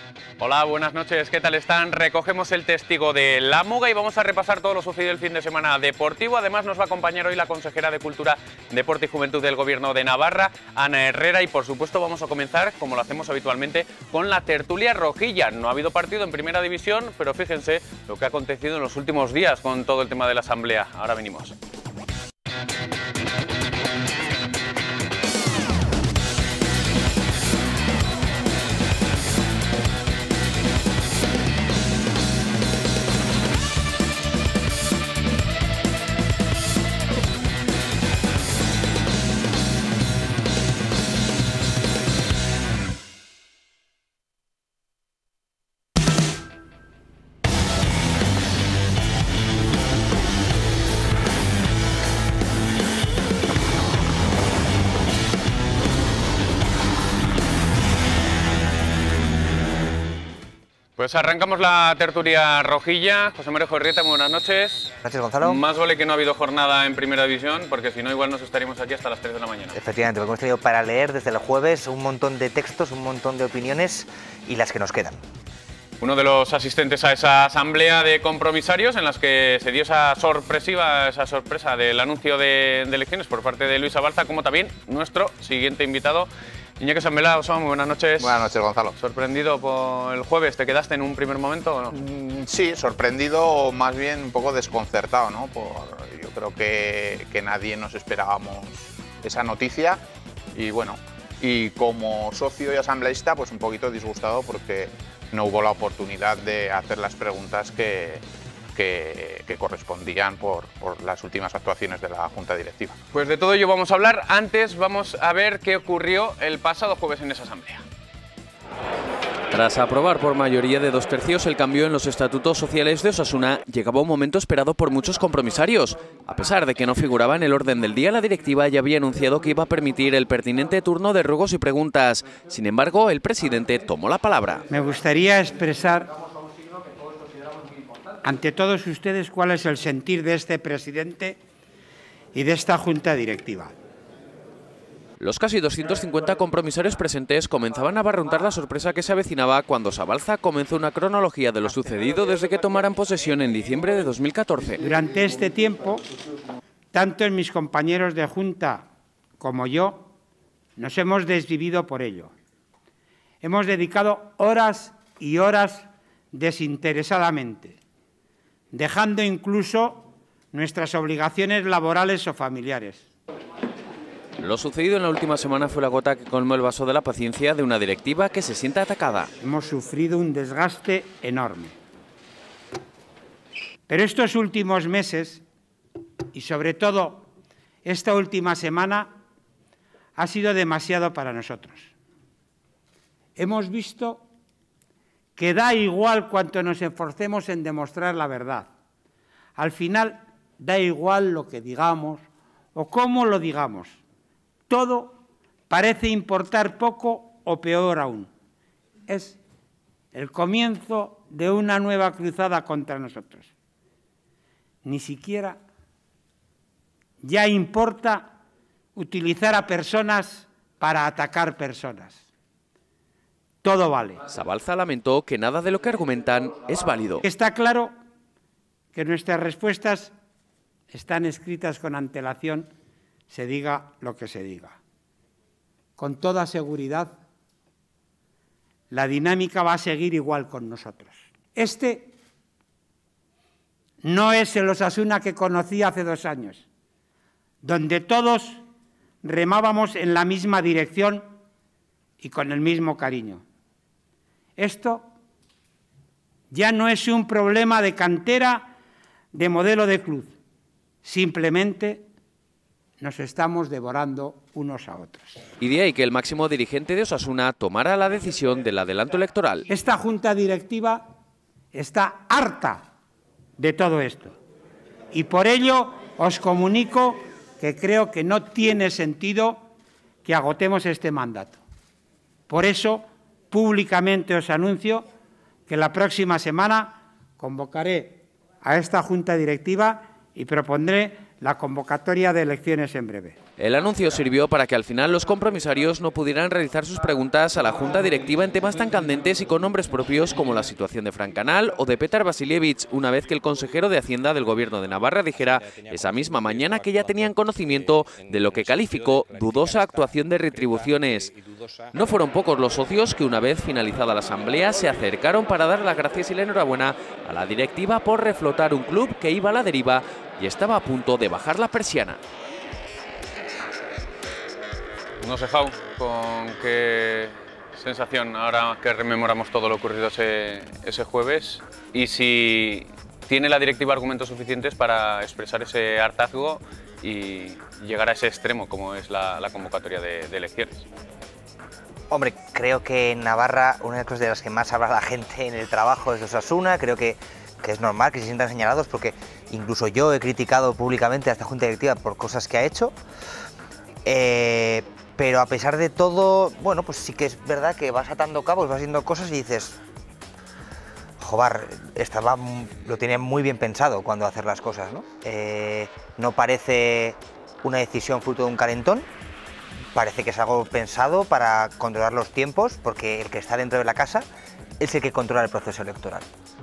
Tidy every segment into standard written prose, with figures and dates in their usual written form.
Hola, buenas noches, ¿qué tal están? Recogemos el testigo de la Muga y vamos a repasar todo lo sucedido el fin de semana deportivo. Además nos va a acompañar hoy la consejera de Cultura, Deporte y Juventud del Gobierno de Navarra, Ana Herrera, y por supuesto vamos a comenzar, como lo hacemos habitualmente, con la tertulia rojilla. No ha habido partido en Primera División, pero fíjense lo que ha acontecido en los últimos días con todo el tema de la Asamblea. Ahora venimos. Pues arrancamos la tertulia rojilla. José María Jorrieta, muy buenas noches. Gracias, Gonzalo. Más vale que no ha habido jornada en Primera División, porque si no igual nos estaríamos aquí hasta las 3 de la mañana. Efectivamente, porque hemos tenido para leer desde el jueves un montón de textos, un montón de opiniones y las que nos quedan. Uno de los asistentes a esa asamblea de compromisarios en las que se dio esa sorpresa del anuncio de elecciones por parte de Luis Abalza, como también nuestro siguiente invitado, Iñaki Sanbela. Osama, muy buenas noches. Buenas noches, Gonzalo. ¿Sorprendido por el jueves? ¿Te quedaste en un primer momento o no? Sí, sorprendido o más bien un poco desconcertado, ¿no? Yo creo que nadie nos esperábamos esa noticia y bueno, y como socio y asambleísta pues un poquito disgustado porque no hubo la oportunidad de hacer las preguntas que correspondían por las últimas actuaciones de la Junta Directiva. Pues de todo ello vamos a hablar. Antes vamos a ver qué ocurrió el pasado jueves en esa asamblea. Tras aprobar por mayoría de 2/3 el cambio en los estatutos sociales de Osasuna, llegaba un momento esperado por muchos compromisarios. A pesar de que no figuraba en el orden del día, la directiva ya había anunciado que iba a permitir el pertinente turno de ruegos y preguntas. Sin embargo, el presidente tomó la palabra. Me gustaría expresar ante todos ustedes cuál es el sentir de este presidente y de esta Junta Directiva. Los casi 250 compromisarios presentes comenzaban a barruntar la sorpresa que se avecinaba cuando Abalza comenzó una cronología de lo sucedido desde que tomaran posesión en diciembre de 2014. Durante este tiempo, tanto mis compañeros de Junta como yo nos hemos desvivido por ello. Hemos dedicado horas y horas desinteresadamente, dejando incluso nuestras obligaciones laborales o familiares. Lo sucedido en la última semana fue la gota que colmó el vaso de la paciencia de una directiva que se siente atacada. Hemos sufrido un desgaste enorme. Pero estos últimos meses, y sobre todo esta última semana, ha sido demasiado para nosotros. Hemos visto que da igual cuanto nos esforcemos en demostrar la verdad. Al final, da igual lo que digamos o cómo lo digamos. Todo parece importar poco o peor aún. Es el comienzo de una nueva cruzada contra nosotros. Ni siquiera ya importa utilizar a personas para atacar personas. Todo vale. Abalza lamentó que nada de lo que argumentan es válido. Está claro que nuestras respuestas están escritas con antelación, se diga lo que se diga. Con toda seguridad, la dinámica va a seguir igual con nosotros. Este no es el Osasuna que conocí hace 2 años, donde todos remábamos en la misma dirección y con el mismo cariño. Esto ya no es un problema de cantera, de modelo de club. Simplemente nos estamos devorando unos a otros. Y de ahí que el máximo dirigente de Osasuna tomara la decisión del adelanto electoral. Esta Junta Directiva está harta de todo esto. Y por ello os comunico que creo que no tiene sentido que agotemos este mandato. Por eso, públicamente os anuncio que la próxima semana convocaré a esta Junta Directiva y propondré la convocatoria de elecciones en breve. El anuncio sirvió para que al final los compromisarios no pudieran realizar sus preguntas a la Junta Directiva en temas tan candentes y con nombres propios como la situación de Frank Canal o de Petar Vasilievich, una vez que el consejero de Hacienda del Gobierno de Navarra dijera esa misma mañana que ya tenían conocimiento de lo que calificó dudosa actuación de retribuciones. No fueron pocos los socios que, una vez finalizada la asamblea, se acercaron para dar las gracias y la enhorabuena a la directiva por reflotar un club que iba a la deriva y estaba a punto de bajar la persiana. No sé, Jau, con qué sensación ahora que rememoramos todo lo ocurrido ese jueves y si tiene la directiva argumentos suficientes para expresar ese hartazgo y llegar a ese extremo como es la convocatoria de elecciones. Hombre, creo que en Navarra una de las cosas de las que más habla la gente en el trabajo es de Osasuna. Creo que es normal que se sientan señalados porque incluso yo he criticado públicamente a esta Junta Directiva por cosas que ha hecho. Pero a pesar de todo, bueno, pues sí que es verdad que vas atando cabos, vas haciendo cosas y dices, joder, lo tiene muy bien pensado cuando hacer las cosas, ¿no? No parece una decisión fruto de un calentón, parece que es algo pensado para controlar los tiempos, porque el que está dentro de la casa es el que controla el proceso electoral.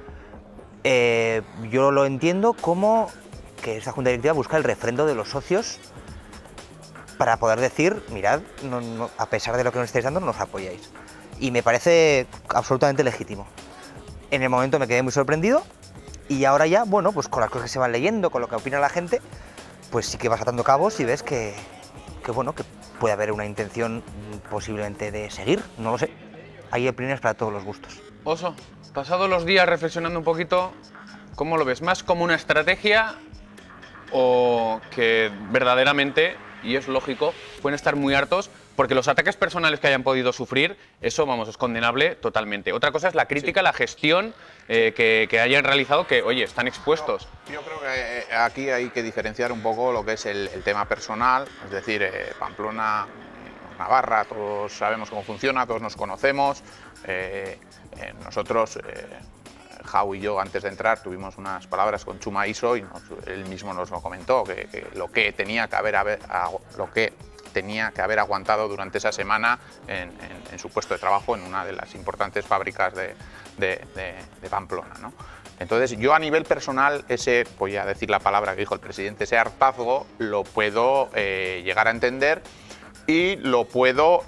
Yo lo entiendo como que esta Junta Directiva busca el refrendo de los socios para poder decir, mirad, a pesar de lo que nos estáis dando, no nos apoyáis. Y me parece absolutamente legítimo. En el momento me quedé muy sorprendido y ahora ya, bueno, pues con las cosas que se van leyendo, con lo que opina la gente, pues sí que vas atando cabos y ves que bueno, que puede haber una intención posiblemente de seguir, no lo sé. Hay opiniones para todos los gustos. Oso, pasados los días reflexionando un poquito, ¿cómo lo ves? ¿Más como una estrategia o que verdaderamente, y es lógico, pueden estar muy hartos? Porque los ataques personales que hayan podido sufrir, eso, vamos, es condenable totalmente. Otra cosa es la crítica, la gestión que hayan realizado, que, oye, están expuestos. Yo creo que aquí hay que diferenciar un poco lo que es el tema personal, es decir, Pamplona, Navarra, todos sabemos cómo funciona, todos nos conocemos. Nosotros, Jau y yo, antes de entrar, tuvimos unas palabras con Chuma Iso y él mismo nos lo comentó, que lo que tenía que haber aguantado durante esa semana en su puesto de trabajo en una de las importantes fábricas de Pamplona, ¿no? Entonces, yo a nivel personal, voy a decir la palabra que dijo el presidente, ese hartazgo lo puedo llegar a entender y lo puedo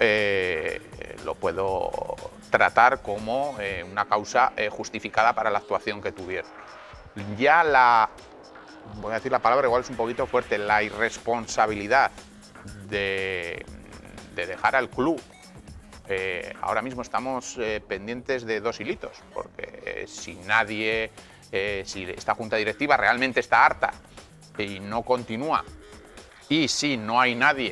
tratar como una causa justificada para la actuación que tuvieron. Ya voy a decir la palabra, igual es un poquito fuerte, la irresponsabilidad de dejar al club. Ahora mismo estamos pendientes de dos hilitos, porque si esta junta directiva realmente está harta y no continúa, y si no hay nadie,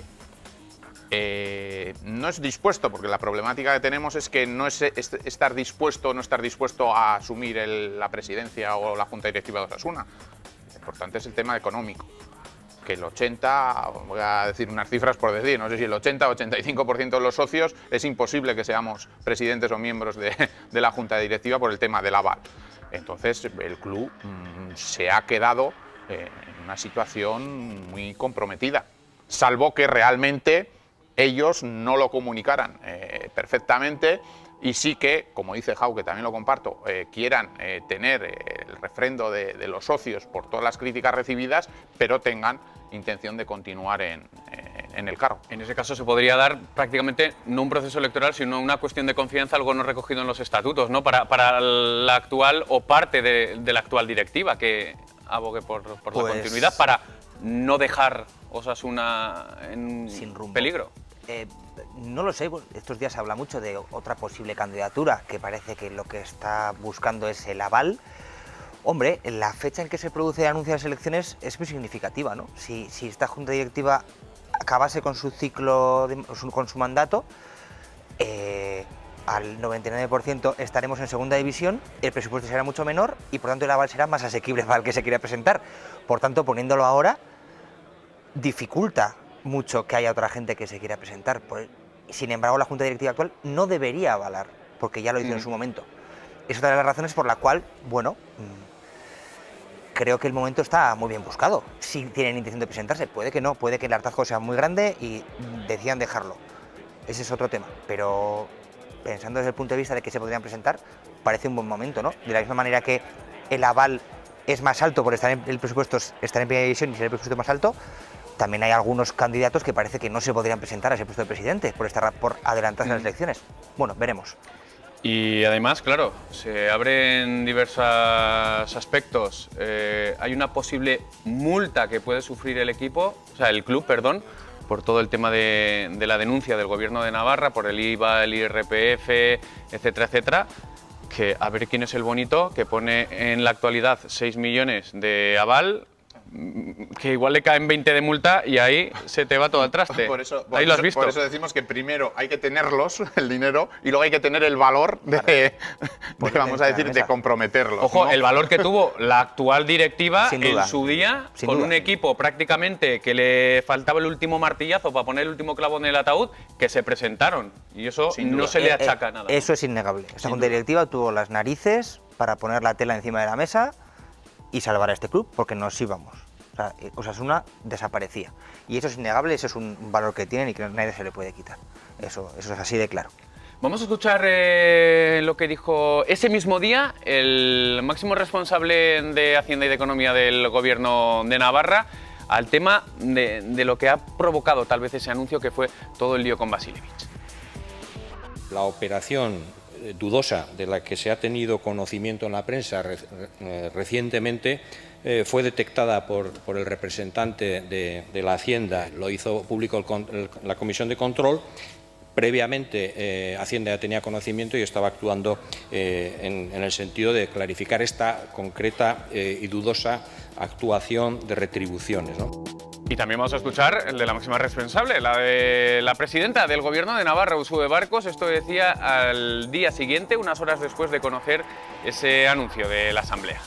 no es dispuesto, porque la problemática que tenemos es que no es estar dispuesto o no estar dispuesto a asumir la presidencia o la junta directiva de Osasuna. Lo importante es el tema económico, que el 80, voy a decir unas cifras por decir, no sé si el 80 o 85% de los socios es imposible que seamos presidentes o miembros de la junta directiva por el tema del aval. Entonces el club se ha quedado en una situación muy comprometida, salvo que realmente ellos no lo comunicaran perfectamente y sí que, como dice Jau, que también lo comparto, quieran tener el refrendo de los socios por todas las críticas recibidas, pero tengan intención de continuar en el cargo. En ese caso se podría dar prácticamente no un proceso electoral, sino una cuestión de confianza, algo no recogido en los estatutos, ¿no? Para la actual o parte de la actual directiva que abogue por la continuidad, para no dejar Osasuna en peligro. No lo sé, estos días se habla mucho de otra posible candidatura, que parece que lo que está buscando es el aval. Hombre, la fecha en que se produce el anuncio de las elecciones es muy significativa, ¿no? Si esta junta directiva acabase con su ciclo, con su mandato, al 99% estaremos en segunda división, el presupuesto será mucho menor y por tanto el aval será más asequible para el que se quiera presentar. Por tanto, poniéndolo ahora, dificulta mucho que haya otra gente que se quiera presentar. Sin embargo, la junta directiva actual no debería avalar, porque ya lo hizo en su momento. Es otra de las razones por la cual, bueno, creo que el momento está muy bien buscado. Si tienen intención de presentarse, puede que no, puede que el hartazgo sea muy grande y decidan dejarlo. Ese es otro tema, pero pensando desde el punto de vista de que se podrían presentar, parece un buen momento, ¿no? De la misma manera que el aval es más alto por estar en el presupuesto, estar en primera división y ser el presupuesto más alto, también hay algunos candidatos que parece que no se podrían presentar a ese puesto de presidente por adelantarse a las elecciones. Bueno, veremos. Y además, claro, se abren diversos aspectos. Hay una posible multa que puede sufrir el club, por todo el tema de la denuncia del Gobierno de Navarra, por el IVA, el IRPF, etcétera, etcétera. Que a ver quién es el bonito que pone en la actualidad 6 millones de aval, que igual le caen 20 de multa y ahí se te va todo al traste. Ahí lo has visto. Por eso decimos que primero hay que tenerlos, el dinero, y luego hay que tener el valor de comprometerlos. Ojo, ¿no? el valor que tuvo la actual directiva Sin duda. en su día, Sin con duda. un equipo prácticamente que le faltaba el último martillazo para poner el último clavo en el ataúd, que se presentaron. Y eso Sin no duda. se le achaca nada. Eso es innegable. Esa junta directiva tuvo las narices para poner la tela encima de la mesa y salvar a este club, porque nos íbamos. O sea, Osasuna desaparecía. Y eso es innegable, eso es un valor que tienen y que nadie se le puede quitar. Eso es así de claro. Vamos a escuchar lo que dijo ese mismo día el máximo responsable de Hacienda y de Economía del Gobierno de Navarra al tema de lo que ha provocado tal vez ese anuncio, que fue todo el lío con Vasilevich. La operación dudosa de la que se ha tenido conocimiento en la prensa recientemente fue detectada por el representante de la Hacienda, lo hizo público la Comisión de Control. Previamente Hacienda ya tenía conocimiento y estaba actuando en el sentido de clarificar esta concreta y dudosa actuación de retribuciones, ¿no? Y también vamos a escuchar el de la máxima responsable, la de la presidenta del Gobierno de Navarra, Uxue Barkos. Esto decía al día siguiente, unas horas después de conocer ese anuncio de la Asamblea.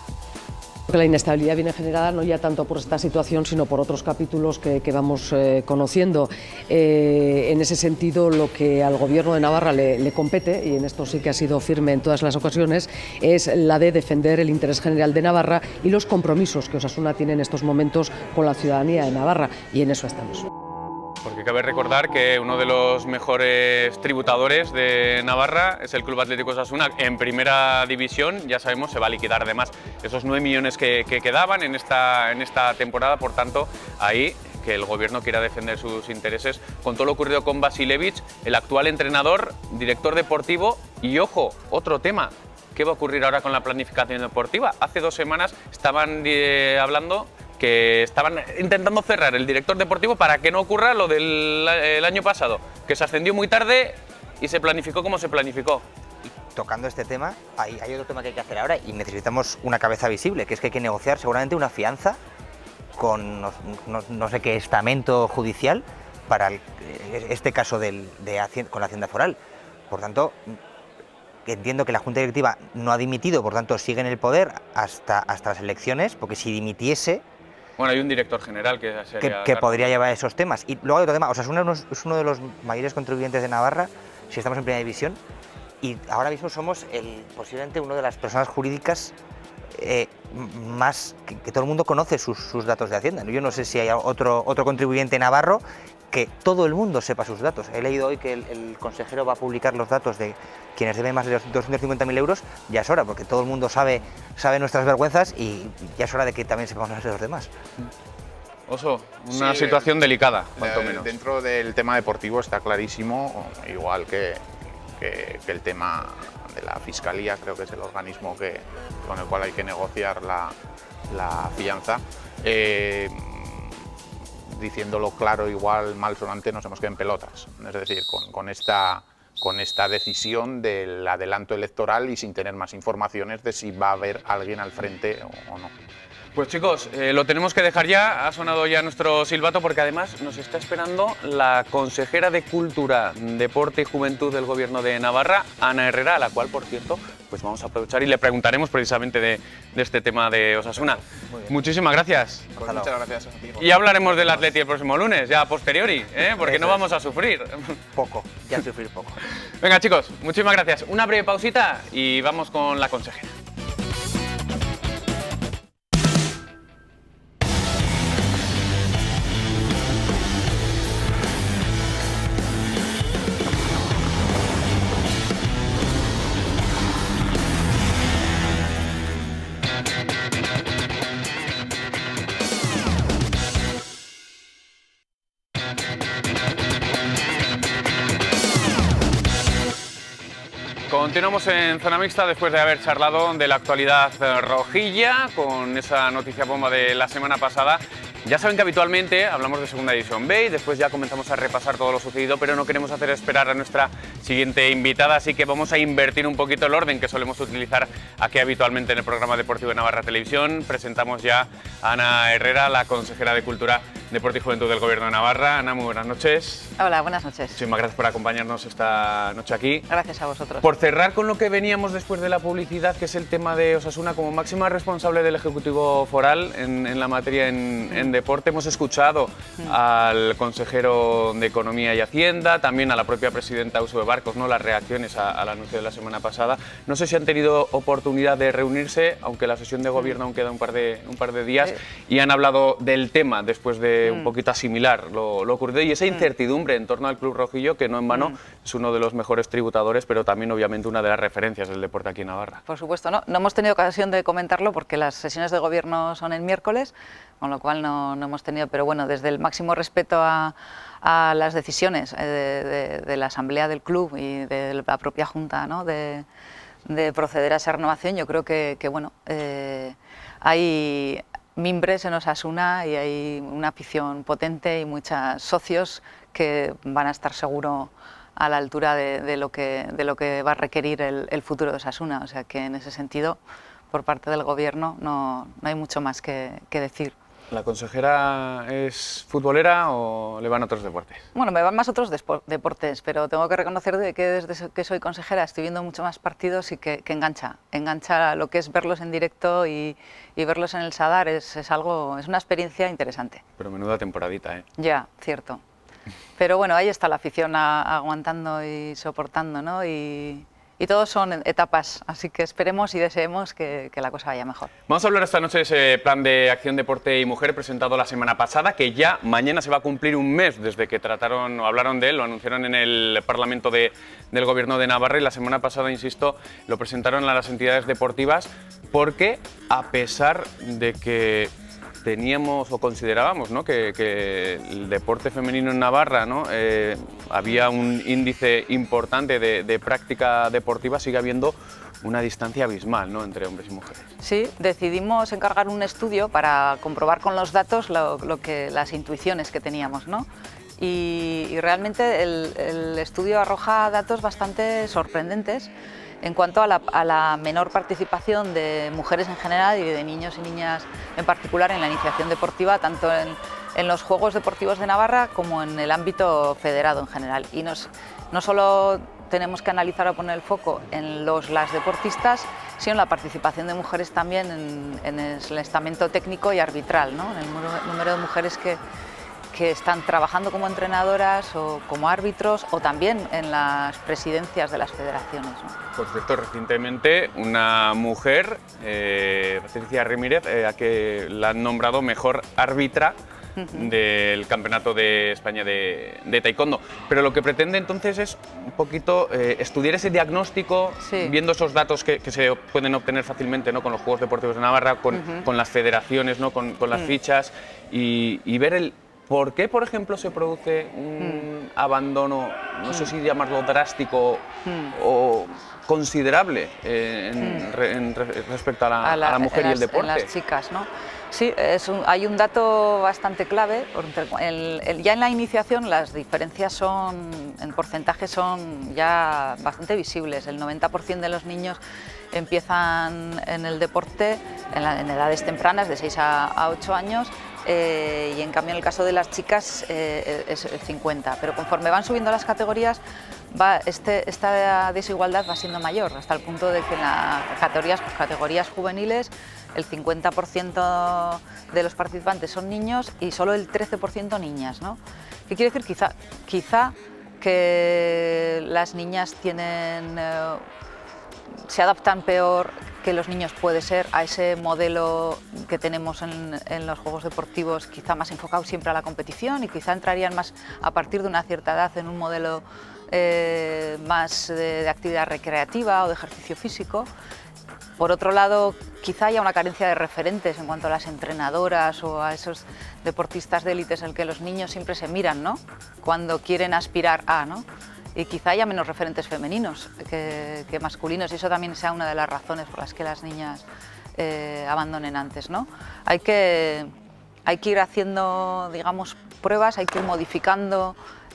La inestabilidad viene generada no ya tanto por esta situación, sino por otros capítulos que vamos conociendo. En ese sentido, lo que al Gobierno de Navarra le compete, y en esto sí que ha sido firme en todas las ocasiones, es la de defender el interés general de Navarra y los compromisos que Osasuna tiene en estos momentos con la ciudadanía de Navarra, y en eso estamos. Porque cabe recordar que uno de los mejores tributadores de Navarra es el Club Atlético Osasuna. En primera división, ya sabemos, se va a liquidar además esos 9 millones que quedaban en esta temporada. Por tanto, ahí que el Gobierno quiera defender sus intereses con todo lo ocurrido con Vasilevich, el actual entrenador, director deportivo. Y ojo, otro tema, ¿qué va a ocurrir ahora con la planificación deportiva? Hace 2 semanas estaban hablando que estaban intentando cerrar el director deportivo para que no ocurra lo del año pasado, que se ascendió muy tarde y se planificó como se planificó. Y tocando este tema, hay otro tema que hay que hacer ahora y necesitamos una cabeza visible, que es que hay que negociar seguramente una fianza con no sé qué estamento judicial para este caso con la Hacienda Foral. Por tanto, entiendo que la Junta Directiva no ha dimitido, por tanto sigue en el poder hasta las elecciones, porque si dimitiese... Bueno, hay un director general que podría llevar esos temas. Y luego hay otro tema, Osasuna es uno de los mayores contribuyentes de Navarra, si estamos en primera división, y ahora mismo somos posiblemente una de las personas jurídicas más que todo el mundo conoce sus datos de Hacienda. Yo no sé si hay otro contribuyente navarro que todo el mundo sepa sus datos. He leído hoy que el consejero va a publicar los datos de quienes deben más de 250.000 euros. Ya es hora, porque todo el mundo sabe nuestras vergüenzas y ya es hora de que también sepamos las de los demás. Oso, una situación delicada, cuanto menos. Dentro del tema deportivo está clarísimo, igual que el tema de la Fiscalía, creo que es el organismo con el cual hay que negociar la fianza. Diciéndolo claro, igual malsonante, nos hemos quedado en pelotas. Es decir, con esta decisión del adelanto electoral y sin tener más informaciones de si va a haber alguien al frente o no. Pues chicos, lo tenemos que dejar ya, ha sonado ya nuestro silbato, porque además nos está esperando la consejera de Cultura, Deporte y Juventud del Gobierno de Navarra, Ana Herrera, a la cual, por cierto, pues vamos a aprovechar y le preguntaremos precisamente de este tema de Osasuna. Muchísimas gracias. Pues muchas gracias a ti. Y hablaremos del Atleti el próximo lunes, ya a posteriori, porque no vamos a sufrir. Poco, ya sufrir poco. Venga chicos, muchísimas gracias. Una breve pausita y vamos con la consejera. Continuamos en Zona Mixta después de haber charlado de la actualidad rojilla con esa noticia bomba de la semana pasada. Ya saben que habitualmente hablamos de Segunda División B y después ya comenzamos a repasar todo lo sucedido, pero no queremos hacer esperar a nuestra siguiente invitada, así que vamos a invertir un poquito el orden que solemos utilizar aquí habitualmente en el programa deportivo de Navarra Televisión. Presentamos ya a Ana Herrera, la consejera de Cultura, Deporte y Juventud del Gobierno de Navarra. Ana, muy buenas noches. Hola, buenas noches. Muchísimas gracias por acompañarnos esta noche aquí. Gracias a vosotros. Por cerrar con lo que veníamos después de la publicidad, que es el tema de Osasuna como máxima responsable del Ejecutivo Foral en la materia en deporte, hemos escuchado al consejero de Economía y Hacienda, también a la propia presidenta Uso de Barcos, ¿no? Las reacciones al anuncio de la semana pasada. No sé si han tenido oportunidad de reunirse, aunque la sesión de gobierno aún queda un par de días, y han hablado del tema después de un poquito asimilar lo ocurrido y esa incertidumbre en torno al Club Rojillo, que no en vano es uno de los mejores tributadores, pero también obviamente una de las referencias del deporte aquí en Navarra. Por supuesto, no hemos tenido ocasión de comentarlo porque las sesiones de gobierno son el miércoles, con lo cual no hemos tenido, pero bueno, desde el máximo respeto a las decisiones de la asamblea del club y de la propia junta, ¿no? de proceder a esa renovación, yo creo que bueno, hay mimbres en Osasuna y hay una afición potente y muchos socios que van a estar seguro a la altura de lo que va a requerir el futuro de Osasuna, o sea que en ese sentido, por parte del gobierno, no hay mucho más que decir. ¿La consejera es futbolera o le van a otros deportes? Bueno, me van más otros deportes, pero tengo que reconocer que desde que soy consejera estoy viendo mucho más partidos y que engancha lo que es verlos en directo y verlos en el Sadar, es una experiencia interesante. Pero menuda temporadita, ¿eh? Ya, cierto. Pero bueno, ahí está la afición aguantando y soportando, ¿no? Y todos son etapas, así que esperemos y deseemos que la cosa vaya mejor. Vamos a hablar esta noche de ese plan de acción deporte y mujer presentado la semana pasada, que ya mañana se va a cumplir un mes desde que trataron o hablaron de él, lo anunciaron en el Parlamento del Gobierno de Navarra y la semana pasada, insisto, lo presentaron a las entidades deportivas porque a pesar de que teníamos o considerábamos, ¿no?, que el deporte femenino en Navarra, ¿no?, había un índice importante de práctica deportiva, sigue habiendo una distancia abismal, ¿no?, entre hombres y mujeres. Sí, decidimos encargar un estudio para comprobar con los datos las intuiciones que teníamos, ¿no? Y realmente el estudio arroja datos bastante sorprendentes en cuanto a la menor participación de mujeres en general y de niños y niñas en particular en la iniciación deportiva, tanto en los Juegos Deportivos de Navarra como en el ámbito federado en general. Y no solo tenemos que analizar o poner el foco en las deportistas, sino en la participación de mujeres también en el estamento técnico y arbitral, ¿no? En el número de mujeres que están trabajando como entrenadoras o como árbitros o también en las presidencias de las federaciones, ¿no? Por cierto, recientemente una mujer, Patricia Ramírez, a que la han nombrado mejor árbitra del Campeonato de España de Taekwondo. Pero lo que pretende entonces es un poquito estudiar ese diagnóstico, sí, viendo esos datos que se pueden obtener fácilmente, ¿no?, con los Juegos Deportivos de Navarra, con las federaciones, ¿no?, con las fichas y ver el por qué, por ejemplo, se produce un abandono, no sé si llamarlo drástico o considerable respecto a la mujer y el deporte. En las chicas, ¿no? Sí, hay un dato bastante clave. Ya en la iniciación las diferencias en porcentaje son ya bastante visibles. El 90% de los niños empiezan en el deporte en edades tempranas, de 6 a 8 años, y en cambio en el caso de las chicas es el 50%. Pero conforme van subiendo las categorías, esta desigualdad va siendo mayor, hasta el punto de que en las categorías juveniles el 50% de los participantes son niños y solo el 13% niñas, ¿no? ¿Qué quiere decir? Quizá que las niñas se adaptan peor que los niños, puede ser, a ese modelo que tenemos en los Juegos Deportivos, quizá más enfocado siempre a la competición, y quizá entrarían más a partir de una cierta edad en un modelo más de actividad recreativa o de ejercicio físico. Por otro lado, quizá haya una carencia de referentes en cuanto a las entrenadoras o a esos deportistas de élites en el que los niños siempre se miran, ¿no?, cuando quieren aspirar a, ¿no? y quizá haya menos referentes femeninos que masculinos, y eso también sea una de las razones por las que las niñas abandonen antes, ¿no? Hay que ir haciendo, digamos, pruebas, hay que ir modificando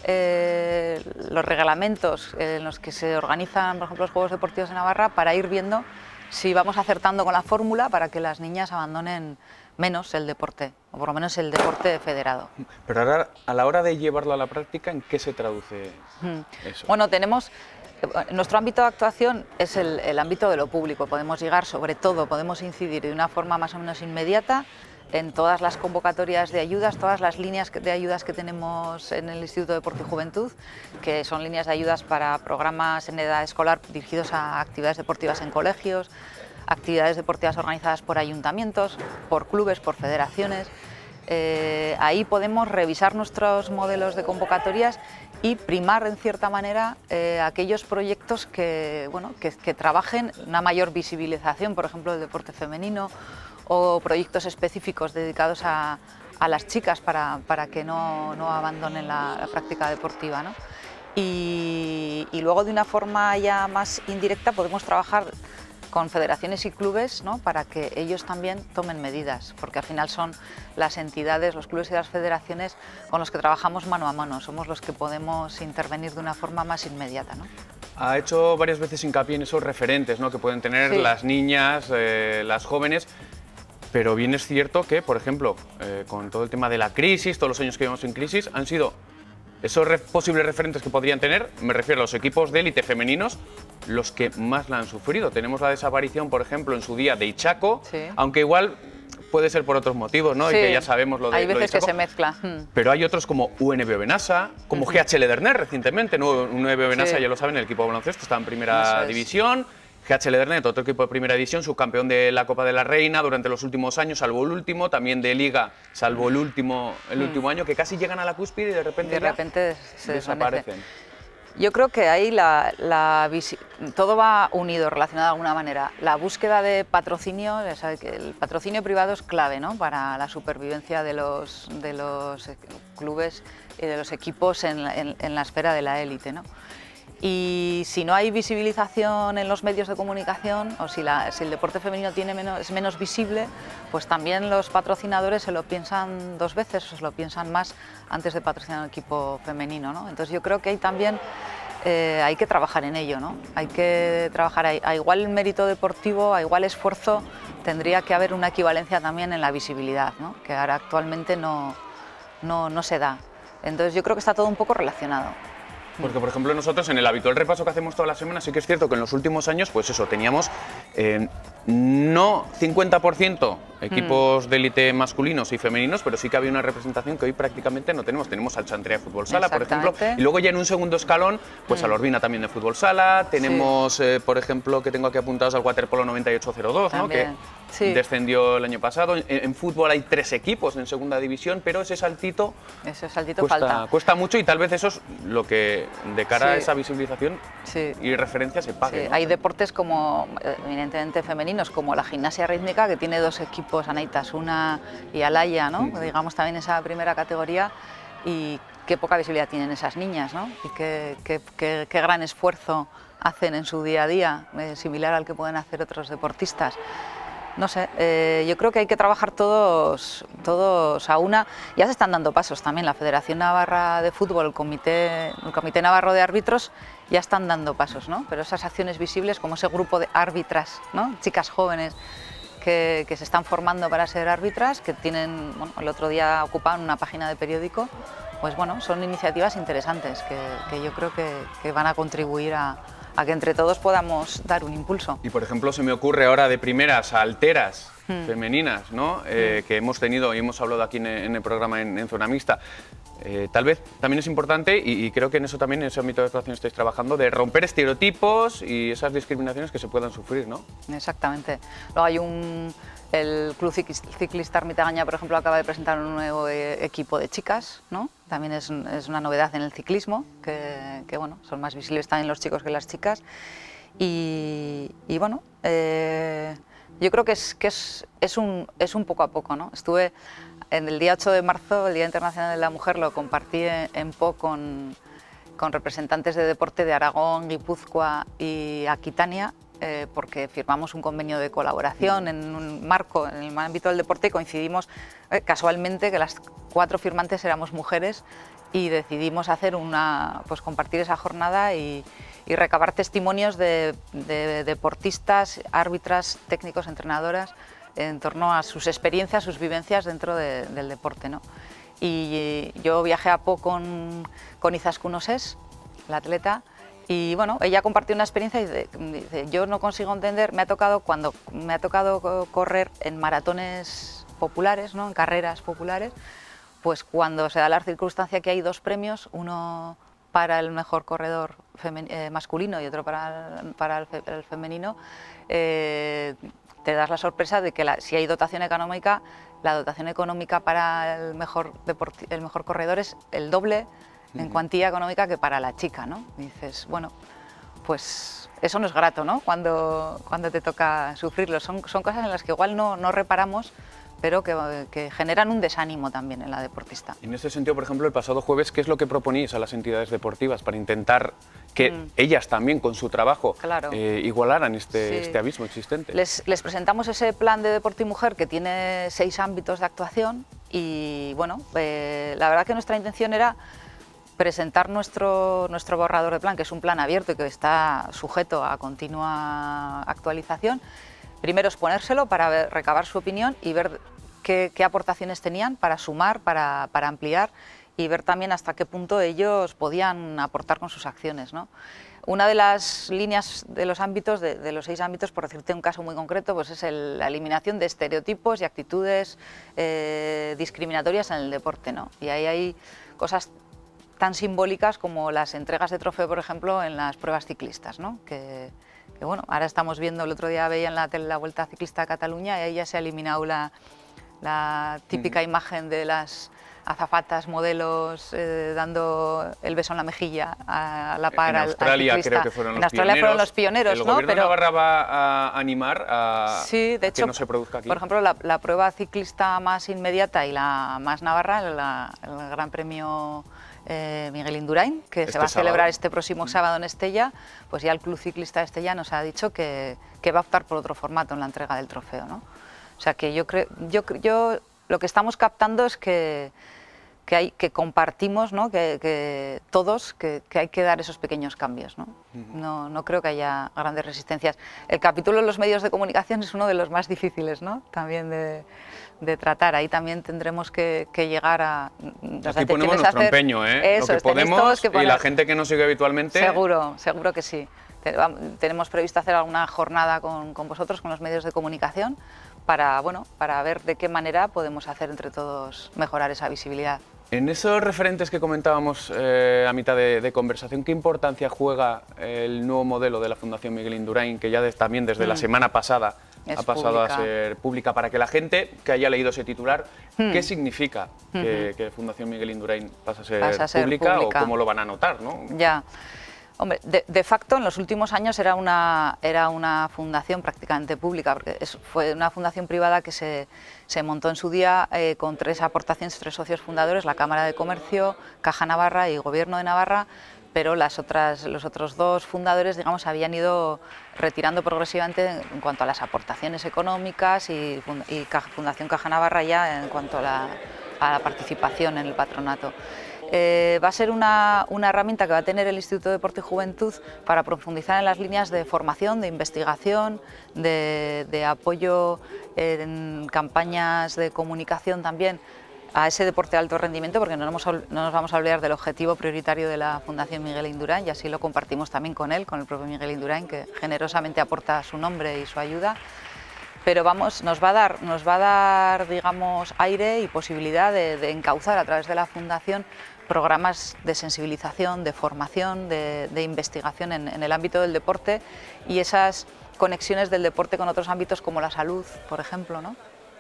los reglamentos en los que se organizan, por ejemplo, los Juegos Deportivos de Navarra, para ir viendo si vamos acertando con la fórmula para que las niñas abandonen menos el deporte, o por lo menos el deporte federado. Pero ahora, a la hora de llevarlo a la práctica, ¿en qué se traduce eso? Bueno, nuestro ámbito de actuación es el ámbito de lo público. Podemos llegar, sobre todo, podemos incidir de una forma más o menos inmediata en todas las convocatorias de ayudas, todas las líneas de ayudas que tenemos en el Instituto de Deporte y Juventud, que son líneas de ayudas para programas en edad escolar dirigidos a actividades deportivas en colegios, actividades deportivas organizadas por ayuntamientos, por clubes, por federaciones. Ahí podemos revisar nuestros modelos de convocatorias y primar, en cierta manera, aquellos proyectos que trabajen una mayor visibilización, por ejemplo, del deporte femenino, o proyectos específicos dedicados a las chicas para que no abandonen la práctica deportiva, ¿no? Y luego, de una forma ya más indirecta, podemos trabajar con federaciones y clubes, ¿no?, para que ellos también tomen medidas, porque al final son las entidades, los clubes y las federaciones con los que trabajamos mano a mano, somos los que podemos intervenir de una forma más inmediata, ¿no? Ha hecho varias veces hincapié en esos referentes, ¿no?, que pueden tener las niñas, las jóvenes, pero bien es cierto que, por ejemplo, con todo el tema de la crisis, todos los años que vivimos en crisis, han sido esos posibles referentes que podrían tener, me refiero a los equipos de élite femeninos, los que más la han sufrido. Tenemos la desaparición, por ejemplo, en su día de Ichaco, aunque igual puede ser por otros motivos, ¿no? Sí. Y que ya sabemos lo de Hay veces lo de Ichaco, que se mezcla. Pero hay otros como UNB Benassa, como GH Lederner recientemente, ¿no? UNB Benassa, ya lo saben, el equipo de baloncesto está en primera división. GH Ledernet, otro equipo de primera división, subcampeón de la Copa de la Reina durante los últimos años, salvo el último, también de Liga, salvo el último año, que casi llegan a la cúspide y de repente se desaparecen. Yo creo que ahí todo va unido, relacionado de alguna manera. La búsqueda de patrocinio, ya sabe que el patrocinio privado es clave, ¿no?, para la supervivencia de los clubes y de los equipos en la esfera de la élite, ¿no? Y si no hay visibilización en los medios de comunicación, o si el deporte femenino es menos visible, pues también los patrocinadores se lo piensan dos veces, o se lo piensan más antes de patrocinar un equipo femenino, ¿no? Entonces yo creo que ahí también hay que trabajar en ello, ¿no? Hay que trabajar a igual mérito deportivo, a igual esfuerzo, tendría que haber una equivalencia también en la visibilidad, ¿no?, que ahora actualmente no se da. Entonces yo creo que está todo un poco relacionado. Porque, por ejemplo, nosotros en el habitual repaso que hacemos todas las semanas, sí que es cierto que en los últimos años, pues eso, teníamos no 50% equipos de élite masculinos y femeninos, pero sí que había una representación que hoy prácticamente no tenemos. Tenemos al Chantrea de Fútbol Sala, por ejemplo, y luego ya en un segundo escalón, pues al Orbina también de Fútbol Sala, tenemos, por ejemplo, que tengo aquí apuntados al Waterpolo 9802, ¿no?, que descendió el año pasado. En fútbol hay 3 equipos en segunda división, pero ese saltito cuesta mucho, y tal vez eso es lo que, de cara a esa visibilización y referencia, se pague, ¿no? Hay deportes como, evidentemente femeninos, como la gimnasia rítmica, que tiene 2 equipos, Anaitasuna y Alaya, ¿no?, digamos también esa primera categoría, y qué poca visibilidad tienen esas niñas, ¿no?, y qué gran esfuerzo hacen en su día a día, similar al que pueden hacer otros deportistas. No sé, yo creo que hay que trabajar todos a una. Ya se están dando pasos también, la Federación Navarra de Fútbol, el Comité Navarro de Árbitros, ya están dando pasos, ¿no? Pero esas acciones visibles, como ese grupo de árbitras, ¿no?, chicas jóvenes que se están formando para ser árbitras, que tienen, bueno, el otro día ocupaban una página de periódico, pues bueno, son iniciativas interesantes que yo creo que van a contribuir a que entre todos podamos dar un impulso. Y por ejemplo, se me ocurre ahora de primeras alteras femeninas, ¿no?, que hemos tenido y hemos hablado aquí en el programa en Zona Mixta. Tal vez también es importante, y creo que en eso también, en ese ámbito de actuación estáis trabajando, de romper estereotipos y esas discriminaciones que se puedan sufrir, ¿no? Exactamente. Luego hay el Club Ciclista Ermitaña, por ejemplo, acaba de presentar un nuevo equipo de chicas, ¿no? También es una novedad en el ciclismo, que bueno, son más visibles también los chicos que las chicas. Y bueno, yo creo que es un poco a poco, ¿no? Estuve en el día 8 de marzo, el Día Internacional de la Mujer, lo compartí en PO con con representantes de deporte de Aragón, Guipúzcoa y Aquitania, porque firmamos un convenio de colaboración en un marco, en el ámbito del deporte, y coincidimos casualmente que las 4 firmantes éramos mujeres y decidimos hacer pues compartir esa jornada y recabar testimonios de deportistas, árbitras, técnicos, entrenadoras en torno a sus experiencias, sus vivencias dentro del deporte, ¿no? Y yo viajé a Po con Izaskun Osés, la atleta, y bueno, ella compartió una experiencia y dice, yo no consigo entender, cuando me ha tocado correr en maratones populares, ¿no? En carreras populares, pues cuando se da la circunstancia que hay 2 premios, uno para el mejor corredor masculino y otro para el femenino, te das la sorpresa de que si hay dotación económica, la dotación económica para el mejor corredor es el doble en cuantía económica que para la chica, ¿no? Y dices, bueno, pues eso no es grato, ¿no? Cuando te toca sufrirlo. Son cosas en las que igual no reparamos, pero que generan un desánimo también en la deportista. En ese sentido, por ejemplo, el pasado jueves, ¿qué es lo que proponéis a las entidades deportivas para intentar que ellas también, con su trabajo, igualaran este abismo existente? Les presentamos ese plan de deporte y mujer que tiene 6 ámbitos de actuación y, bueno, la verdad que nuestra intención era presentar nuestro borrador de plan, que es un plan abierto y que está sujeto a continua actualización. Primero exponérselo para recabar su opinión y ver qué aportaciones tenían para sumar, para ampliar y ver también hasta qué punto ellos podían aportar con sus acciones, ¿no? Una de las líneas de los ámbitos, de los 6 ámbitos, por decirte un caso muy concreto, pues es la eliminación de estereotipos y actitudes discriminatorias en el deporte, ¿no? Y ahí hay cosas tan simbólicas como las entregas de trofeo, por ejemplo, en las pruebas ciclistas, ¿no? Que bueno, ahora estamos viendo, el otro día veía en la tele la Vuelta Ciclista a Cataluña y ahí ya se ha eliminado la típica imagen de las azafatas, modelos, dando el beso en la mejilla a la par al ciclista. En Australia creo que fueron los pioneros. En Australia fueron los pioneros, ¿no? ¿El gobierno de Navarra va a animar a sí, de hecho, que no se produzca aquí? Por ejemplo, la prueba ciclista más inmediata y la más navarra, el Gran Premio Miguel Indurain, que se va a celebrar este próximo sábado en Estella, pues ya el Club Ciclista de Estella nos ha dicho que va a optar por otro formato en la entrega del trofeo, ¿no? O sea que yo lo que estamos captando es que compartimos, ¿no? que todos, que hay que dar esos pequeños cambios, ¿no? No creo que haya grandes resistencias. El capítulo de los medios de comunicación es uno de los más difíciles, ¿no? También de tratar. Ahí también tendremos que llegar a... Aquí ponemos nuestro empeño, ¿eh? Eso, lo que podemos que poner... y la gente que nos sigue habitualmente... Seguro que sí. Tenemos previsto hacer alguna jornada con vosotros, con los medios de comunicación, para ver de qué manera podemos hacer entre todos mejorar esa visibilidad. En esos referentes que comentábamos a mitad de conversación, ¿qué importancia juega el nuevo modelo de la Fundación Miguel Indurain, que ya también desde la semana pasada ha pasado a ser pública, para que la gente que haya leído ese titular, ¿qué significa que Fundación Miguel Indurain pasa a ser pública o cómo lo van a notar, ¿no? Ya. Hombre, de facto en los últimos años era una fundación prácticamente pública, porque fue una fundación privada que se montó en su día con 3 aportaciones, 3 socios fundadores, la Cámara de Comercio, Caja Navarra y Gobierno de Navarra, pero los otros 2 fundadores, digamos, habían ido retirando progresivamente en cuanto a las aportaciones económicas y Fundación Caja Navarra ya en cuanto a la participación en el patronato. Va a ser una herramienta que va a tener el Instituto de Deporte y Juventud para profundizar en las líneas de formación, de investigación, de apoyo en campañas de comunicación también a ese deporte de alto rendimiento, porque no nos vamos a olvidar del objetivo prioritario de la Fundación Miguel Indurain, y así lo compartimos también con él, con el propio Miguel Indurain, que generosamente aporta su nombre y su ayuda. Pero nos va a dar, digamos, aire y posibilidad de encauzar a través de la Fundación programas de sensibilización, de formación, de investigación en el ámbito del deporte, y esas conexiones del deporte con otros ámbitos como la salud, por ejemplo, ¿no?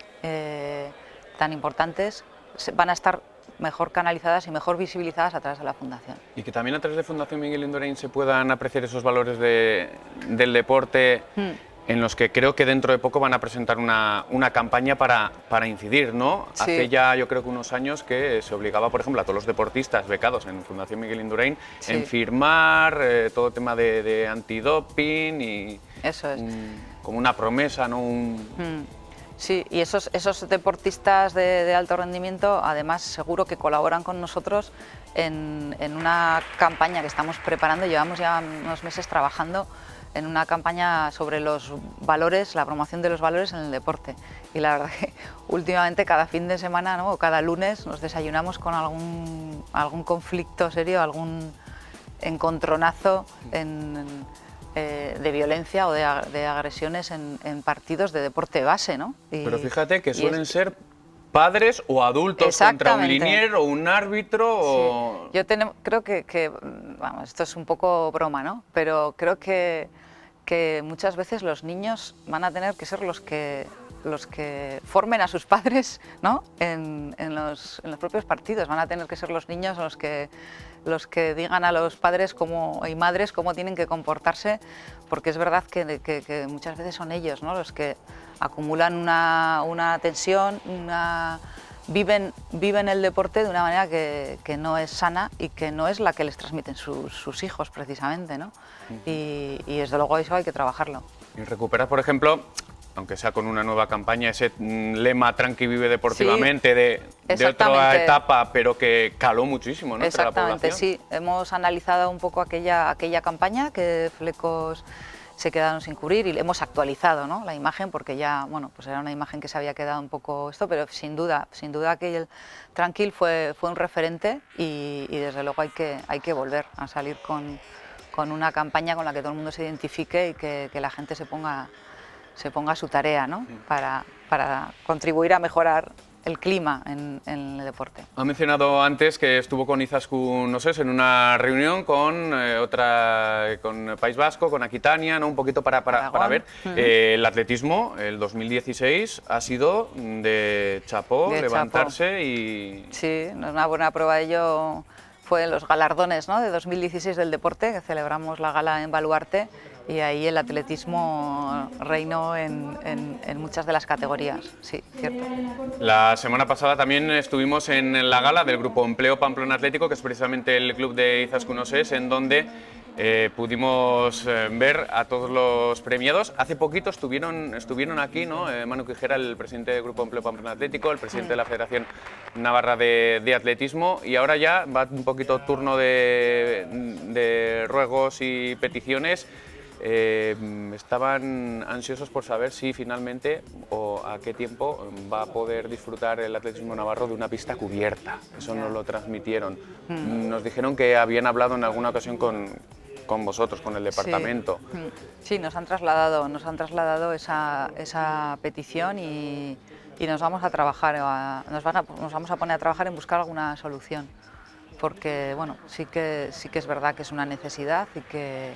Tan importantes, van a estar mejor canalizadas y mejor visibilizadas a través de la Fundación. Y que también a través de Fundación Miguel Indurain se puedan apreciar esos valores del deporte en los que creo que dentro de poco van a presentar una campaña para incidir, ¿no? Sí. Hace ya yo creo que unos años que se obligaba, por ejemplo, a todos los deportistas becados en Fundación Miguel Indurain Sí. en firmar todo tema de antidoping y Eso es. como una promesa, ¿no? Sí, y esos deportistas de alto rendimiento, además, seguro que colaboran con nosotros en una campaña que estamos preparando. Llevamos ya unos meses trabajando en una campaña sobre los valores, la promoción de los valores en el deporte. Y la verdad que últimamente cada fin de semana, ¿no?, o cada lunes nos desayunamos con algún conflicto serio, algún encontronazo de violencia o de agresiones en partidos de deporte base, ¿no? Pero fíjate que suelen ser padres o adultos contra un linier o un árbitro o... Sí. Yo creo que vamos, esto es un poco broma, ¿no? Pero creo que muchas veces los niños van a tener que ser los que formen a sus padres, ¿no?, en los propios partidos. Van a tener que ser los niños los que digan a los padres y madres cómo tienen que comportarse, porque es verdad que muchas veces son ellos, ¿no?, los que acumulan una tensión, viven el deporte de una manera que no es sana y que no es la que les transmiten sus hijos precisamente, ¿no? Y desde luego eso hay que trabajarlo. Y recuperar, por ejemplo, aunque sea con una nueva campaña, ese lema Tranqui vive deportivamente, de otra etapa, pero que caló muchísimo, ¿no?, entre la población. Exactamente, sí. Hemos analizado un poco aquella campaña que Flecos se quedaron sin cubrir y hemos actualizado, ¿no?, la imagen, porque ya, bueno, pues era una imagen que se había quedado un poco pero sin duda que el Tranquil fue un referente y desde luego hay que volver a salir con una campaña con la que todo el mundo se identifique y que la gente se ponga a su tarea, ¿no?, para contribuir a mejorar el clima en el deporte. Ha mencionado antes que estuvo con Izaskun Oses en una reunión con con País Vasco, con Aquitania, ¿no?, un poquito para ver. El atletismo, el 2016, ha sido de chapó, levantarse y... Sí, una buena prueba de ello fue los galardones, ¿no?, de 2016 del deporte, que celebramos la gala en Baluarte, y ahí el atletismo reinó en muchas de las categorías, sí, cierto. La semana pasada también estuvimos en la gala del Grupo Empleo Pamplona Atlético, que es precisamente el club de Izaskun Oses, en donde pudimos ver a todos los premiados. Hace poquito estuvieron aquí, ¿no?, Manu Quijera, el presidente del Grupo Empleo Pamplona Atlético, el presidente de la Federación Navarra de Atletismo, y ahora ya va un poquito turno de ruegos y peticiones. Estaban ansiosos por saber si finalmente o a qué tiempo va a poder disfrutar el atletismo navarro de una pista cubierta. Eso nos lo transmitieron. Nos dijeron que habían hablado en alguna ocasión con vosotros, con el departamento. Sí, nos han trasladado esa petición y nos vamos a trabajar, nos vamos a poner a trabajar en buscar alguna solución, porque bueno, sí que es verdad que es una necesidad y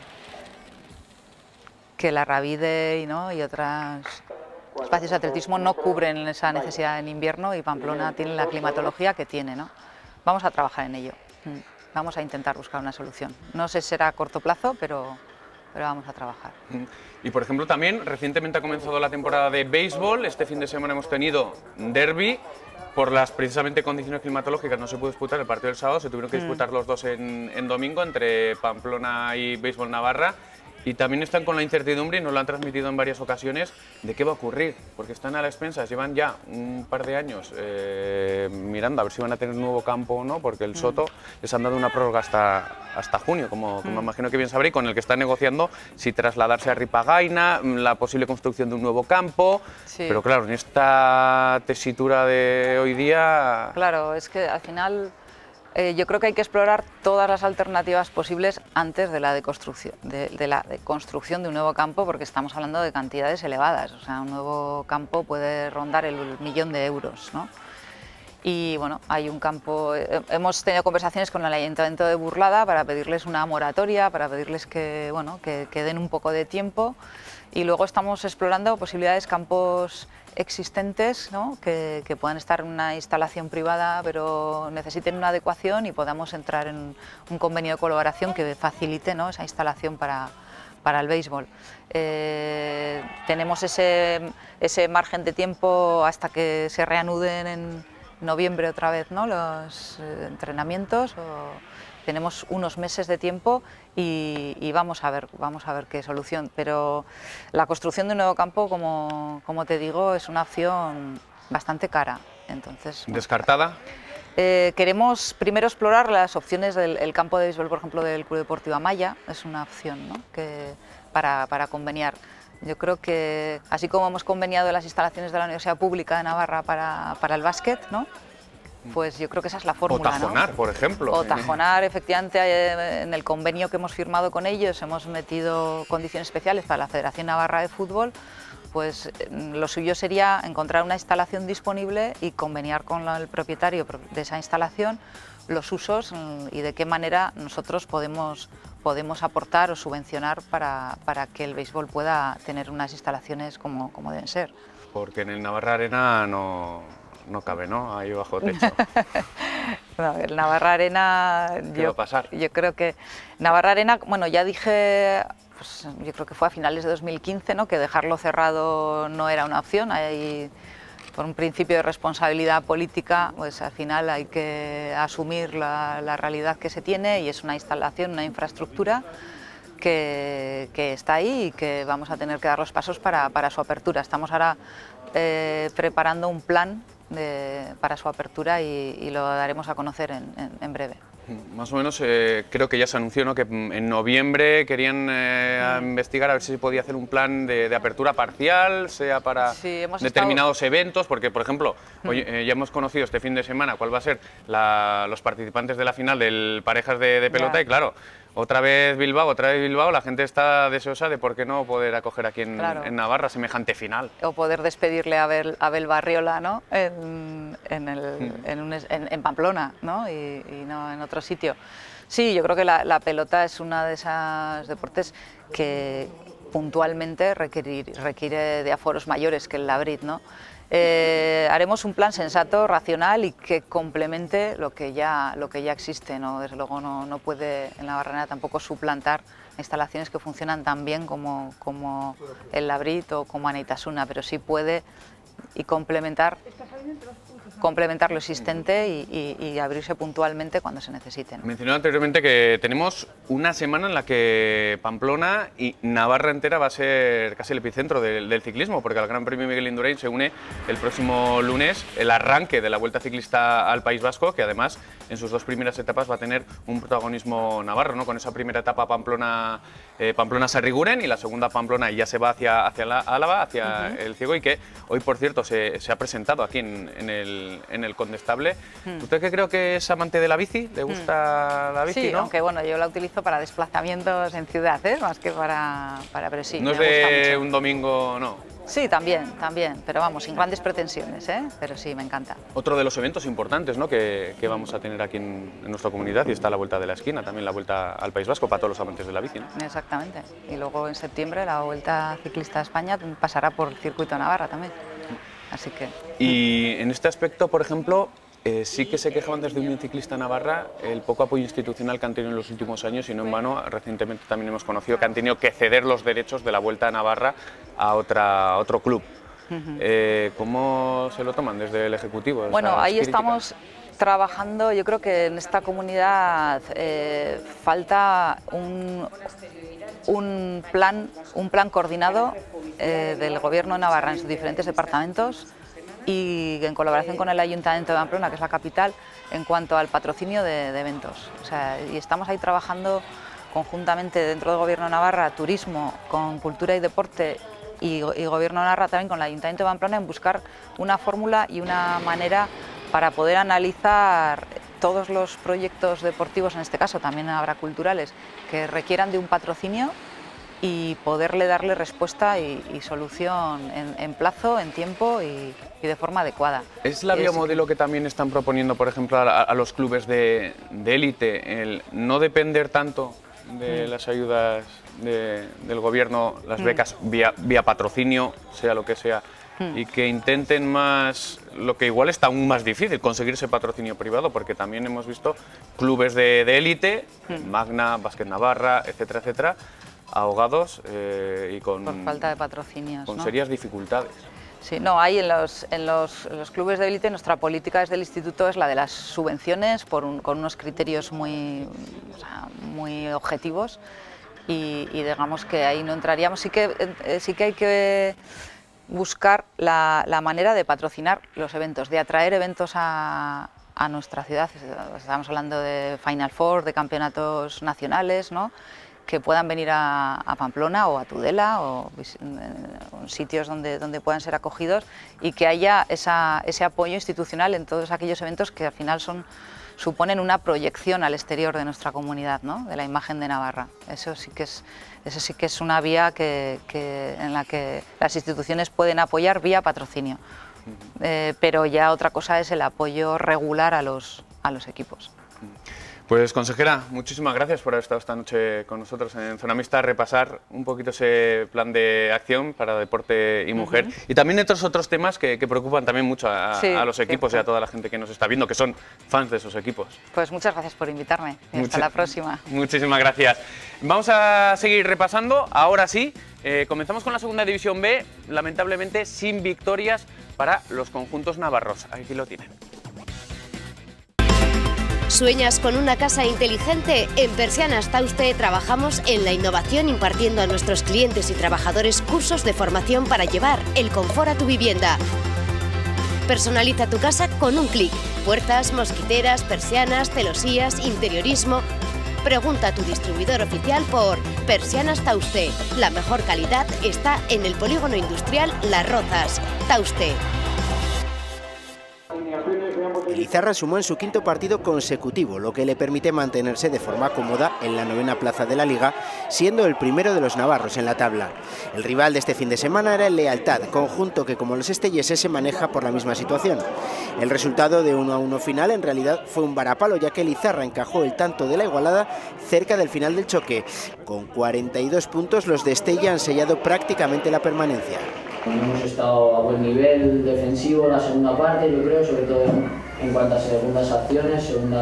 que la Ravide y otros espacios de atletismo no cubren esa necesidad en invierno, y Pamplona tiene la climatología que tiene, ¿no? Vamos a trabajar en ello, vamos a intentar buscar una solución. No sé si será a corto plazo, pero vamos a trabajar. Y por ejemplo también recientemente ha comenzado la temporada de béisbol. Este fin de semana hemos tenido derbi. Por las precisamente condiciones climatológicas no se pudo disputar el partido del sábado, se tuvieron que disputar los dos en domingo, entre Pamplona y Béisbol Navarra. Y también están con la incertidumbre, y nos lo han transmitido en varias ocasiones, de qué va a ocurrir, porque están a las expensas, llevan ya un par de años mirando a ver si van a tener un nuevo campo o no, porque el Soto les han dado una prórroga hasta junio, como imagino que bien sabré, con el que están negociando si trasladarse a Ripagaina, la posible construcción de un nuevo campo, pero claro, en esta tesitura de hoy día... Claro, es que al final... yo creo que hay que explorar todas las alternativas posibles antes de la construcción de un nuevo campo, porque estamos hablando de cantidades elevadas. O sea, un nuevo campo puede rondar el 1.000.000 de euros, ¿no? Y bueno, hay un campo... Hemos tenido conversaciones con el Ayuntamiento de Burlada para pedirles una moratoria, para pedirles que den un poco de tiempo, y luego estamos explorando posibilidades, campos existentes, ¿no?, que puedan estar en una instalación privada pero necesiten una adecuación y podamos entrar en un convenio de colaboración que facilite, ¿no?, esa instalación para el béisbol. Tenemos ese margen de tiempo hasta que se reanuden en noviembre otra vez, ¿no?, los entrenamientos. Tenemos unos meses de tiempo y vamos a ver qué solución. Pero la construcción de un nuevo campo, como te digo, es una opción bastante cara. Entonces, ¿descartada? Queremos primero explorar las opciones del campo de béisbol, por ejemplo, del Club Deportivo Amaya. Es una opción, ¿no?, para conveniar. Yo creo que, así como hemos conveniado las instalaciones de la Universidad Pública de Navarra para el básquet, ¿no?, pues yo creo que esa es la fórmula. O Tajonar, ¿no?, por ejemplo. O Tajonar, efectivamente, en el convenio que hemos firmado con ellos hemos metido condiciones especiales para la Federación Navarra de Fútbol. Pues lo suyo sería encontrar una instalación disponible y conveniar con el propietario de esa instalación los usos y de qué manera nosotros podemos aportar o subvencionar para que el béisbol pueda tener unas instalaciones como deben ser. Porque en el Navarra Arena no cabe, ¿no?, ahí bajo techo. No, el Navarra Arena... ¿Qué va a pasar? Yo creo que Navarra Arena, bueno, ya dije... Pues yo creo que fue a finales de 2015, ¿no?, que dejarlo cerrado no era una opción. Hay, por un principio de responsabilidad política, pues al final hay que asumir la realidad que se tiene, y es una instalación, una infraestructura que está ahí y que vamos a tener que dar los pasos para su apertura. Estamos ahora preparando un plan para su apertura y lo daremos a conocer en breve. Más o menos creo que ya se anunció, ¿no?, que en noviembre querían investigar a ver si se podía hacer un plan de apertura parcial, sea para determinados eventos, porque por ejemplo, hoy, ya hemos conocido este fin de semana cuál va a ser los participantes de la final del parejas de pelota, y claro, otra vez Bilbao, la gente está deseosa de por qué no poder acoger aquí en Navarra semejante final. O poder despedirle a Abel Barriola, ¿no?, en Pamplona, ¿no?, y no en otro sitio. Sí, yo creo que la pelota es uno de esos deportes que puntualmente requiere de aforos mayores que el Labrit, ¿no? Haremos un plan sensato, racional y que complemente lo que ya existe, ¿no? Desde luego no puede en la Navarra tampoco suplantar instalaciones que funcionan tan bien como el Labrit o como Anaitasuna, pero sí puede y complementar lo existente y abrirse puntualmente cuando se necesiten. Mencionaba anteriormente que tenemos una semana en la que Pamplona y Navarra entera va a ser casi el epicentro del ciclismo, porque al Gran Premio Miguel Indurain se une el próximo lunes el arranque de la Vuelta Ciclista al País Vasco, que además en sus dos primeras etapas va a tener un protagonismo navarro, ¿no?, con esa primera etapa Pamplona-Sarriguren y la segunda Pamplona ya se va hacia Álava, hacia el Ciego, y que hoy, por cierto, se ha presentado aquí en el Condestable. ¿Usted que creo que es amante de la bici? ¿Le gusta la bici, sí, no? Aunque bueno, yo la utilizo para desplazamientos en ciudad, más que para pero sí. No es de un domingo, no. Sí, también, pero vamos, sin grandes pretensiones, pero sí, me encanta. Otro de los eventos importantes, ¿no?, que vamos a tener aquí en nuestra comunidad, y está la Vuelta de la Esquina, también la Vuelta al País Vasco para todos los amantes de la bici, ¿no? Exactamente. Y luego en septiembre la Vuelta Ciclista a España pasará por el Circuito Navarra también. Así que... Y en este aspecto, por ejemplo, sí que se quejaban desde Unión Ciclista Navarra el poco apoyo institucional que han tenido en los últimos años, y no en vano, recientemente también hemos conocido que han tenido que ceder los derechos de la Vuelta a Navarra a otro club. ¿Cómo se lo toman desde el Ejecutivo? Bueno, ahí estamos trabajando. Yo creo que en esta comunidad falta un plan coordinado del Gobierno de Navarra en sus diferentes departamentos y en colaboración con el Ayuntamiento de Pamplona, que es la capital, en cuanto al patrocinio de eventos. O sea, y estamos ahí trabajando conjuntamente dentro del Gobierno de Navarra, turismo, con cultura y deporte, y Gobierno de Navarra también con el Ayuntamiento de Pamplona, en buscar una fórmula y una manera para poder analizar todos los proyectos deportivos, en este caso también habrá culturales, que requieran de un patrocinio y poderle darle respuesta y solución en plazo, en tiempo y de forma adecuada. ¿Es la vía modelo que también están proponiendo, por ejemplo, a los clubes de élite, el no depender tanto de las ayudas del gobierno, las becas vía patrocinio, sea lo que sea, y que intenten más, lo que igual está aún más difícil, conseguir ese patrocinio privado, porque también hemos visto clubes de élite, Magna, Básquet Navarra, etcétera, etcétera, ahogados y Por falta de patrocinios, con ¿no? serias dificultades. Sí, no, hay en los clubes de élite, nuestra política desde el instituto es la de las subvenciones con unos criterios muy objetivos y digamos que ahí no entraríamos. Sí que hay que buscar la manera de patrocinar los eventos, de atraer eventos a nuestra ciudad. Estamos hablando de Final Four, de campeonatos nacionales, ¿no?, que puedan venir a Pamplona o a Tudela o en sitios donde puedan ser acogidos y que haya ese apoyo institucional en todos aquellos eventos que al final suponen una proyección al exterior de nuestra comunidad, ¿no?, de la imagen de Navarra. Eso sí que es una vía en la que las instituciones pueden apoyar vía patrocinio. Pero ya otra cosa es el apoyo regular a los equipos. Pues consejera, muchísimas gracias por haber estado esta noche con nosotros en Zona Mixta, repasar un poquito ese plan de acción para deporte y mujer y también otros temas que preocupan también mucho a los equipos y a toda la gente que nos está viendo, que son fans de esos equipos. Pues muchas gracias por invitarme y hasta la próxima. Muchísimas gracias. Vamos a seguir repasando, ahora sí, comenzamos con la segunda división B, lamentablemente sin victorias para los conjuntos navarros. Aquí lo tienen. ¿Sueñas con una casa inteligente? En Persianas Tauste trabajamos en la innovación impartiendo a nuestros clientes y trabajadores cursos de formación para llevar el confort a tu vivienda. Personaliza tu casa con un clic. Puertas, mosquiteras, persianas, celosías, interiorismo. Pregunta a tu distribuidor oficial por Persianas Tauste. La mejor calidad está en el polígono industrial Las Rozas. Tauste. El Izarra sumó en su quinto partido consecutivo, lo que le permite mantenerse de forma cómoda en la 9ª plaza de la Liga, siendo el primero de los navarros en la tabla. El rival de este fin de semana era el Lealtad, conjunto que como los estelleses se maneja por la misma situación. El resultado de 1-1 final en realidad fue un varapalo, ya que el Izarra encajó el tanto de la igualada cerca del final del choque. Con 42 puntos los de Estella han sellado prácticamente la permanencia. Hemos estado a buen nivel defensivo en la segunda parte, yo creo, sobre todo en cuanto a segundas acciones,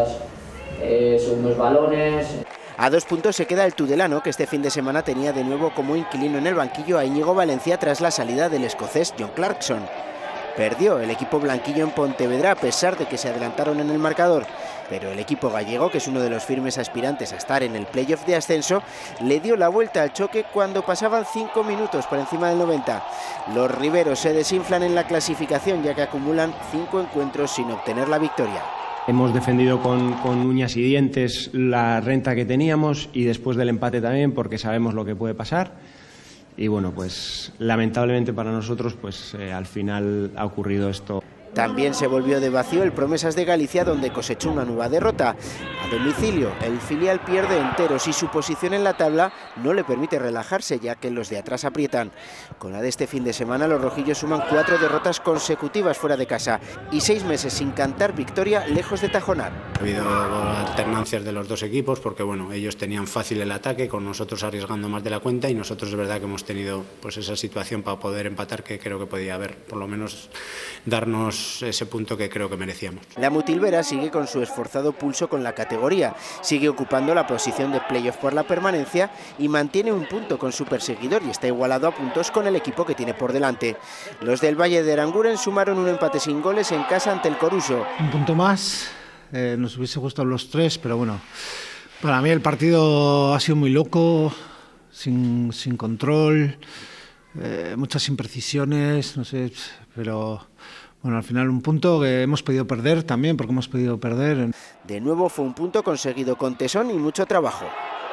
segundos balones. A 2 puntos se queda el Tudelano, que este fin de semana tenía de nuevo como inquilino en el banquillo a Íñigo Valencia tras la salida del escocés John Clarkson. Perdió el equipo blanquillo en Pontevedra a pesar de que se adelantaron en el marcador, pero el equipo gallego, que es uno de los firmes aspirantes a estar en el playoff de ascenso, le dio la vuelta al choque cuando pasaban 5 minutos por encima del 90. Los riberos se desinflan en la clasificación, ya que acumulan 5 encuentros sin obtener la victoria. Hemos defendido con uñas y dientes la renta que teníamos y después del empate también, porque sabemos lo que puede pasar. Y bueno, pues lamentablemente para nosotros, pues al final ha ocurrido esto. También se volvió de vacío el Promesas de Galicia, donde cosechó una nueva derrota. A domicilio, el filial pierde enteros y su posición en la tabla no le permite relajarse, ya que los de atrás aprietan. Con la de este fin de semana, los rojillos suman 4 derrotas consecutivas fuera de casa y 6 meses sin cantar victoria lejos de Tajonar. Ha habido alternancias de los dos equipos porque bueno, ellos tenían fácil el ataque, con nosotros arriesgando más de la cuenta, y nosotros es verdad que hemos tenido pues esa situación para poder empatar, que creo que podía haber, por lo menos darnos ese punto que creo que merecíamos. La Mutilvera sigue con su esforzado pulso con la categoría, sigue ocupando la posición de playoff por la permanencia y mantiene un punto con su perseguidor y está igualado a puntos con el equipo que tiene por delante. Los del Valle de Aranguren sumaron un empate sin goles en casa ante el Coruso. Un punto más, nos hubiese gustado los 3, pero bueno, para mí el partido ha sido muy loco, sin control, muchas imprecisiones, no sé, pero bueno, al final un punto que hemos podido perder también, porque hemos podido perder. De nuevo fue un punto conseguido con tesón y mucho trabajo.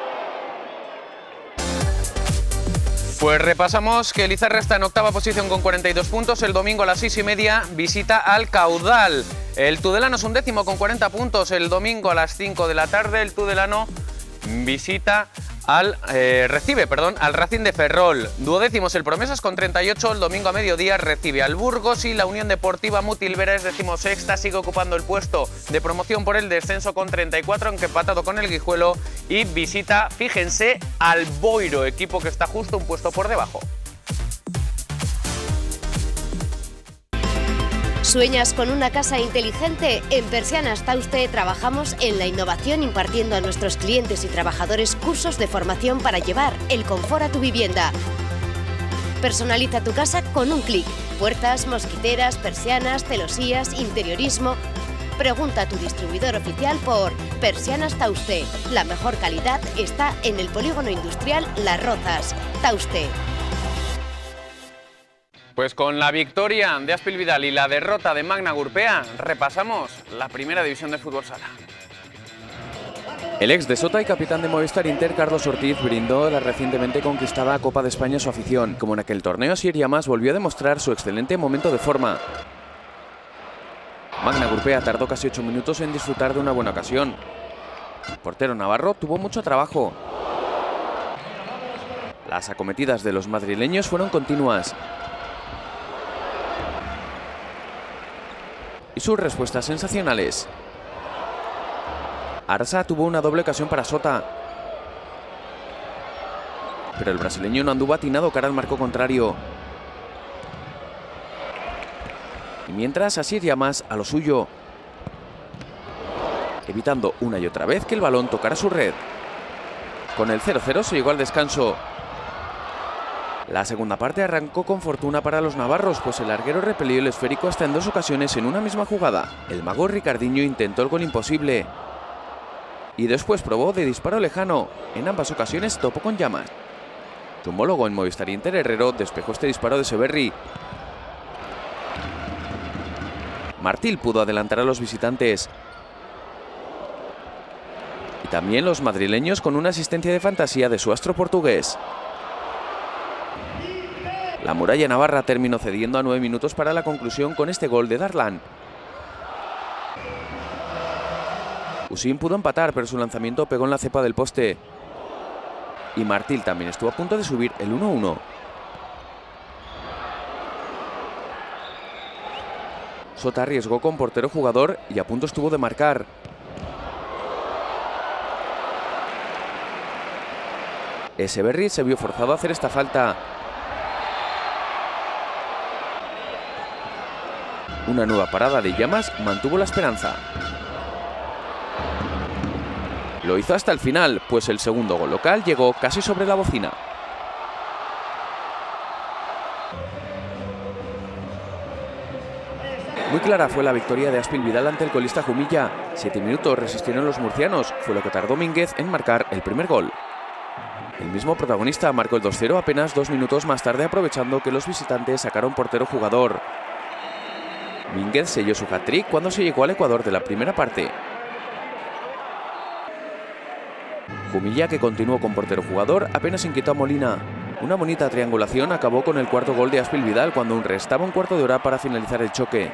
Pues repasamos que el Izarra está en 8ª posición con 42 puntos. El domingo a las 6:30 visita al Caudal. El Tudelano es 11º con 40 puntos. El domingo a las 5 de la tarde el Tudelano visita recibe al Racing de Ferrol. 12º el Promesas con 38, el domingo a mediodía recibe al Burgos y la Unión Deportiva Mutilvera es 16ª, sigue ocupando el puesto de promoción por el descenso con 34, aunque empatado con el Guijuelo, y visita, fíjense, al Boiro, equipo que está justo un puesto por debajo. ¿Sueñas con una casa inteligente? En Persianas Tauste trabajamos en la innovación impartiendo a nuestros clientes y trabajadores cursos de formación para llevar el confort a tu vivienda. Personaliza tu casa con un clic. Puertas, mosquiteras, persianas, celosías, interiorismo. Pregunta a tu distribuidor oficial por Persianas Tauste. La mejor calidad está en el polígono industrial Las Rozas. Tauste. Pues con la victoria de Aspil Vidal y la derrota de Magna Gurpea, repasamos la primera división de fútbol sala. El ex de Sota y capitán de Movistar Inter, Carlos Ortiz, brindó la recientemente conquistada Copa de España a su afición. Como en aquel torneo, Asier Llamas volvió a demostrar su excelente momento de forma. Magna Gurpea tardó casi 8 minutos en disfrutar de una buena ocasión. El portero navarro tuvo mucho trabajo. Las acometidas de los madrileños fueron continuas. Y sus respuestas sensacionales. Arsa tuvo una doble ocasión para Sota, pero el brasileño no anduvo atinado cara al marco contrario. Y mientras, Asier Llamas a lo suyo, evitando una y otra vez que el balón tocara su red. Con el 0-0 se llegó al descanso. La segunda parte arrancó con fortuna para los navarros, pues el larguero repelió el esférico hasta en 2 ocasiones en una misma jugada. El mago Ricardinho intentó el gol imposible y después probó de disparo lejano. En ambas ocasiones topó con Llamas. Su homólogo en Movistar Inter, Herrero, despejó este disparo de Severri. Martil pudo adelantar a los visitantes. Y también los madrileños con una asistencia de fantasía de su astro portugués. La muralla navarra terminó cediendo a 9 minutos para la conclusión con este gol de Darlan. Usín pudo empatar, pero su lanzamiento pegó en la cepa del poste. Y Martil también estuvo a punto de subir el 1-1. Sota arriesgó con portero jugador y a punto estuvo de marcar. Echeverri se vio forzado a hacer esta falta. Una nueva parada de Llamas mantuvo la esperanza. Lo hizo hasta el final, pues el segundo gol local llegó casi sobre la bocina. Muy clara fue la victoria de Aspil Vidal ante el colista Jumilla. 7 minutos resistieron los murcianos, fue lo que tardó Mínguez en marcar el primer gol. El mismo protagonista marcó el 2-0 apenas 2 minutos más tarde, aprovechando que los visitantes sacaron portero jugador. Mínguez selló su hat-trick cuando se llegó al Ecuador de la primera parte. Jumilla, que continuó con portero jugador, apenas inquietó a Molina. Una bonita triangulación acabó con el cuarto gol de Aspil Vidal cuando aún restaba un cuarto de hora para finalizar el choque.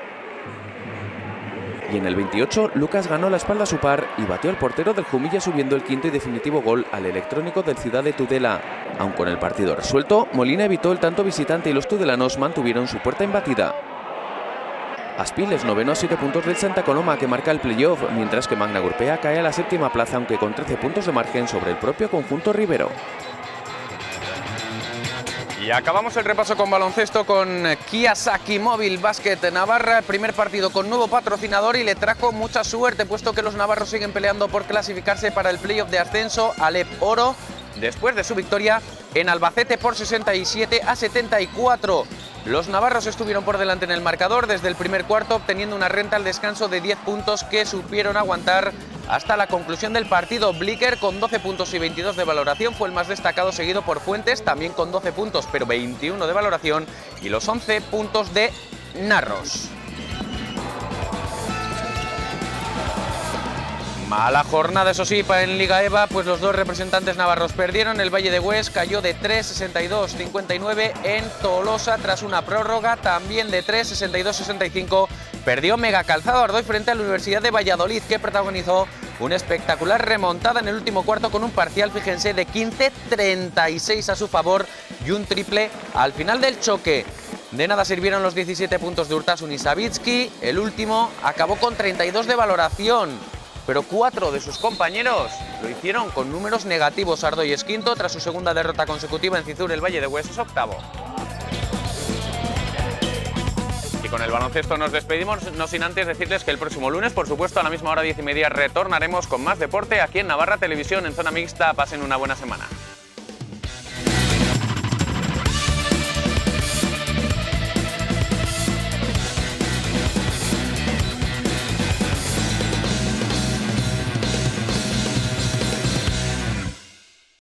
Y en el 28, Lucas ganó la espalda a su par y batió al portero del Jumilla, subiendo el quinto y definitivo gol al electrónico del Ciudad de Tudela. Aun con el partido resuelto, Molina evitó el tanto visitante y los tudelanos mantuvieron su puerta imbatida. Aspil es noveno a 7 puntos del Santa Coloma, que marca el playoff, mientras que Magna Gurpea cae a la 7ª plaza, aunque con 13 puntos de margen sobre el propio conjunto ribero. Y acabamos el repaso con baloncesto con Kiyosaki Móvil Basket Navarra. El primer partido con nuevo patrocinador y le trajo mucha suerte, puesto que los navarros siguen peleando por clasificarse para el playoff de ascenso Alep Oro, después de su victoria en Albacete por 67-74. Los navarros estuvieron por delante en el marcador desde el primer cuarto, obteniendo una renta al descanso de 10 puntos que supieron aguantar hasta la conclusión del partido. Blicker, con 12 puntos y 22 de valoración, fue el más destacado, seguido por Fuentes, también con 12 puntos pero 21 de valoración, y los 11 puntos de Narros. Mala jornada, eso sí, en Liga EVA, pues los dos representantes navarros perdieron. El Valle de Hues cayó de 3-62-59 en Tolosa tras una prórroga, también de 3-62-65 perdió Mega Calzado Ardoy frente a la Universidad de Valladolid, que protagonizó una espectacular remontada en el último cuarto con un parcial, fíjense, de 15-36 a su favor y un triple al final del choque. De nada sirvieron los 17 puntos de Urtasun y Savitsky, el último acabó con 32 de valoración. Pero 4 de sus compañeros lo hicieron con números negativos. Ardoy es quinto, tras su segunda derrota consecutiva en Cizur. El Valle de Hues es octavo. Y con el baloncesto nos despedimos, no sin antes decirles que el próximo lunes, por supuesto, a la misma hora 10:30, retornaremos con más deporte aquí en Navarra Televisión, en Zona Mixta. Pasen una buena semana.